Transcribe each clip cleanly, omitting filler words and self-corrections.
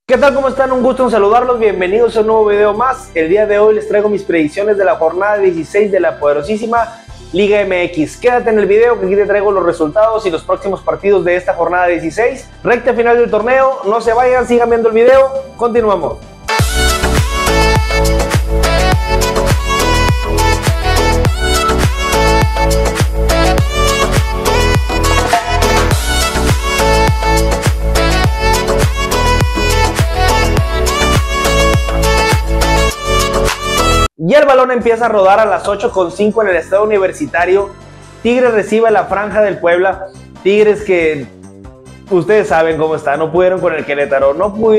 ¿Qué tal? ¿Cómo están? Un gusto en saludarlos, bienvenidos a un nuevo video más. El día de hoy les traigo mis predicciones de la jornada 16 de la poderosísima Liga MX. Quédate en el video que aquí te traigo los resultados y los próximos partidos de esta jornada 16. Recta final del torneo, no se vayan, sigan viendo el video, continuamos. Y el balón empieza a rodar a las 8:05 en el estadio Universitario. Tigres recibe la Franja del Puebla. Tigres que ustedes saben cómo está, no pudieron con el Querétaro.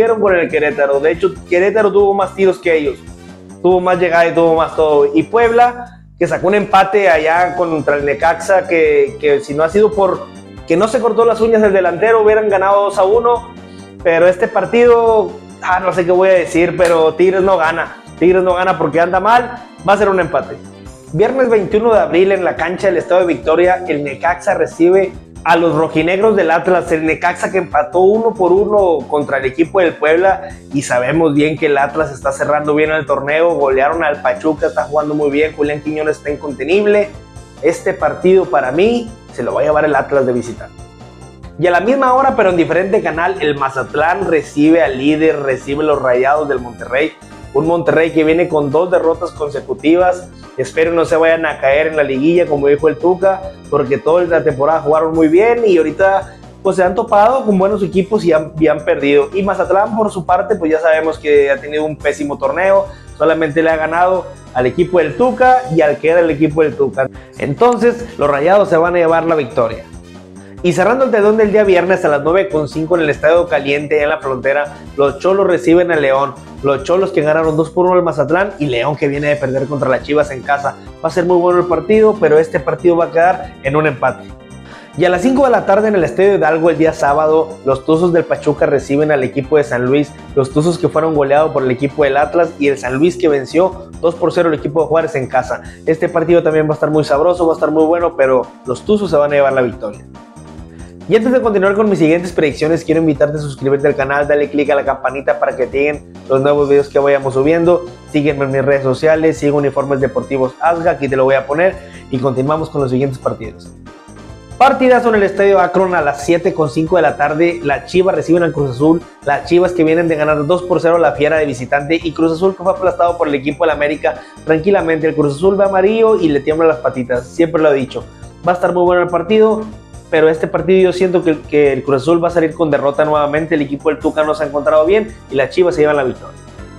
De hecho, Querétaro tuvo más tiros que ellos. Tuvo más llegada y tuvo más todo. Y Puebla, que sacó un empate allá contra el Necaxa, que si no ha sido por que no se cortó las uñas el delantero, hubieran ganado 2-1. Pero este partido, no sé qué voy a decir, pero Tigres no gana. Tigres no gana porque anda mal, va a ser un empate. Viernes 21 de abril en la cancha del Estado de Victoria, el Necaxa recibe a los rojinegros del Atlas. El Necaxa que empató 1-1 contra el equipo del Puebla, y sabemos bien que el Atlas está cerrando bien el torneo. Golearon al Pachuca, está jugando muy bien, Julián Quiñones está incontenible. Este partido para mí se lo va a llevar el Atlas de visitante. Y a la misma hora, pero en diferente canal, el Mazatlán recibe al líder, recibe los Rayados del Monterrey. Un Monterrey que viene con 2 derrotas consecutivas. Espero no se vayan a caer en la liguilla, como dijo el Tuca, porque toda la temporada jugaron muy bien y ahorita pues se han topado con buenos equipos y han perdido. Y Mazatlán, por su parte, pues ya sabemos que ha tenido un pésimo torneo. Solamente le ha ganado al equipo del Tuca y al que era el equipo del Tuca. Entonces, los Rayados se van a llevar la victoria. Y cerrando el telón del día viernes a las 9:05 en el Estadio Caliente, en la Frontera, los Cholos reciben a León. Los Cholos que ganaron 2-1 al Mazatlán, y León que viene de perder contra las Chivas en casa. Va a ser muy bueno el partido, pero este partido va a quedar en un empate. Y a las 5 de la tarde en el Estadio Hidalgo el día sábado, los Tuzos del Pachuca reciben al equipo de San Luis. Los Tuzos que fueron goleados por el equipo del Atlas, y el San Luis que venció 2-0 al equipo de Juárez en casa. Este partido también va a estar muy sabroso, va a estar muy bueno, pero los Tuzos se van a llevar la victoria. Y antes de continuar con mis siguientes predicciones, quiero invitarte a suscribirte al canal, dale click a la campanita para que te lleguen los nuevos videos que vayamos subiendo. Sígueme en mis redes sociales, sigue Uniformes Deportivos ASGA, aquí te lo voy a poner, y continuamos con los siguientes partidos. Partidazo en el Estadio Akron a las 7:05 de la tarde. Las Chivas reciben al Cruz Azul. Las Chivas que vienen de ganar 2-0 a la Fiera de visitante, y Cruz Azul que fue aplastado por el equipo del América. Tranquilamente, el Cruz Azul va amarillo y le tiemblan las patitas, siempre lo he dicho. Va a estar muy bueno el partido, pero este partido yo siento que el Cruz Azul va a salir con derrota nuevamente. El equipo del Tuca no se ha encontrado bien y las Chivas se llevan la victoria.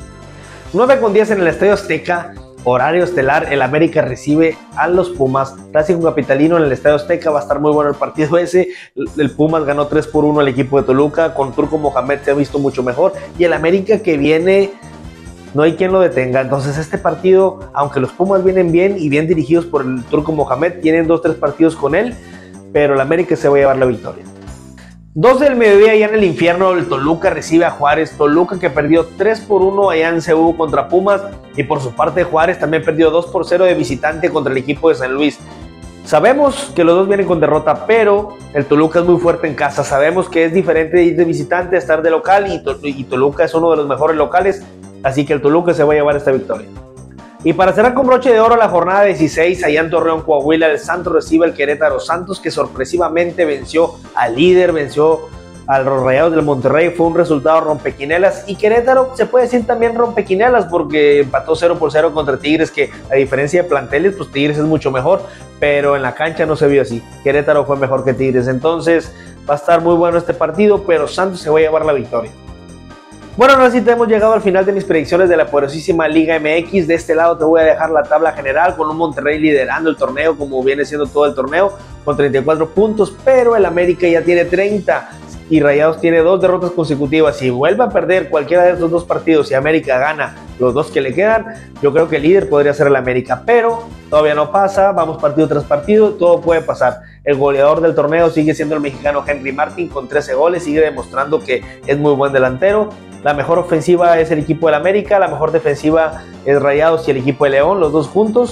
9:10 en el Estadio Azteca, horario estelar, el América recibe a los Pumas. Clásico capitalino en el Estadio Azteca, va a estar muy bueno el partido ese. El Pumas ganó 3-1 al equipo de Toluca, con Turco Mohamed se ha visto mucho mejor, y el América que viene, no hay quien lo detenga. Entonces este partido, aunque los Pumas vienen bien y bien dirigidos por el Turco Mohamed, tienen 2-3 partidos con él, pero el América se va a llevar la victoria. 12 del mediodía allá en el infierno, el Toluca recibe a Juárez. Toluca que perdió 3-1 allá en CU contra Pumas, y por su parte Juárez también perdió 2-0 de visitante contra el equipo de San Luis. Sabemos que los dos vienen con derrota, pero el Toluca es muy fuerte en casa. Sabemos que es diferente de ir de visitante a estar de local, y Toluca es uno de los mejores locales, así que el Toluca se va a llevar esta victoria. Y para cerrar con broche de oro la jornada 16, allá en Torreón, Coahuila, el Santos recibe al Querétaro. Santos que sorpresivamente venció al líder, venció a los Rayados del Monterrey. Fue un resultado rompequinelas, y Querétaro se puede decir también rompequinelas porque empató 0-0 contra Tigres, que a diferencia de planteles, pues Tigres es mucho mejor, pero en la cancha no se vio así. Querétaro fue mejor que Tigres, entonces va a estar muy bueno este partido, pero Santos se va a llevar la victoria. Bueno, ahora sí hemos llegado al final de mis predicciones de la poderosísima Liga MX. De este lado te voy a dejar la tabla general con un Monterrey liderando el torneo como viene siendo todo el torneo con 34 puntos, pero el América ya tiene 30 y Rayados tiene 2 derrotas consecutivas. Si vuelve a perder cualquiera de estos 2 partidos y América gana los 2 que le quedan, yo creo que el líder podría ser el América, pero todavía no pasa, vamos partido tras partido, todo puede pasar. El goleador del torneo sigue siendo el mexicano Henry Martin con 13 goles, sigue demostrando que es muy buen delantero. La mejor ofensiva es el equipo del América, la mejor defensiva es Rayados y el equipo de León, los dos juntos.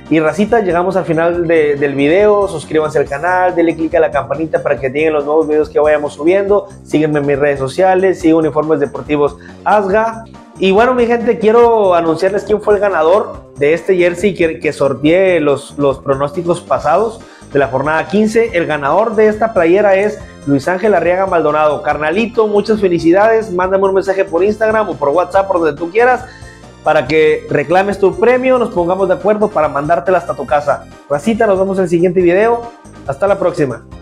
Y racita, llegamos al final del video. Suscríbanse al canal, denle click a la campanita para que lleguen los nuevos videos que vayamos subiendo. Síguenme en mis redes sociales, sigo Uniformes Deportivos Asga. Y bueno, mi gente, quiero anunciarles quién fue el ganador de este jersey que sorteé los pronósticos pasados de la jornada 15. El ganador de esta playera es Luis Ángel Arriaga Maldonado. Carnalito, muchas felicidades. Mándame un mensaje por Instagram o por WhatsApp, por donde tú quieras, para que reclames tu premio, nos pongamos de acuerdo para mandártela hasta tu casa. Racita, nos vemos en el siguiente video. Hasta la próxima.